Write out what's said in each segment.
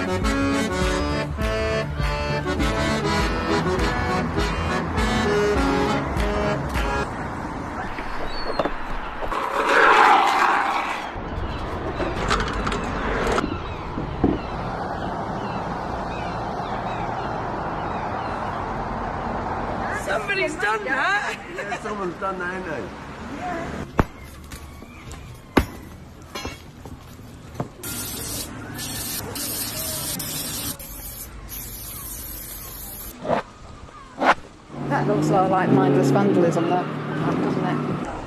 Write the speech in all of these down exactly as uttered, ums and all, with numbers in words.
Somebody's done that! Yeah, someone's done that, ain't they? That looks like mindless vandalism though, doesn't it?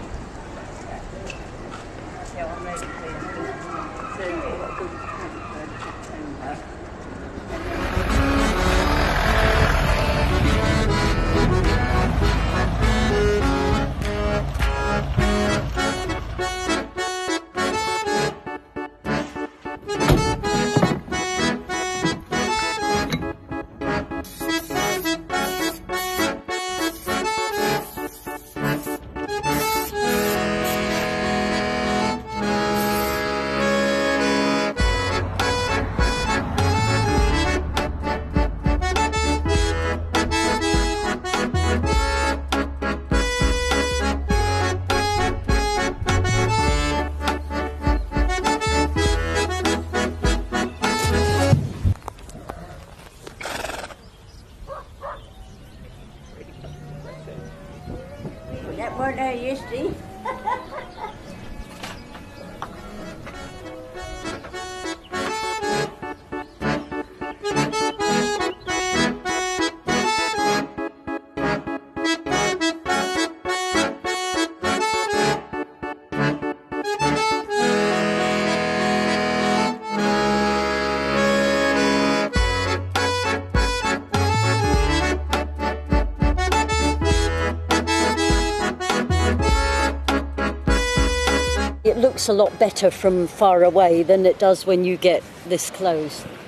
That weren't there yesterday. It looks a lot better from far away than it does when you get this close.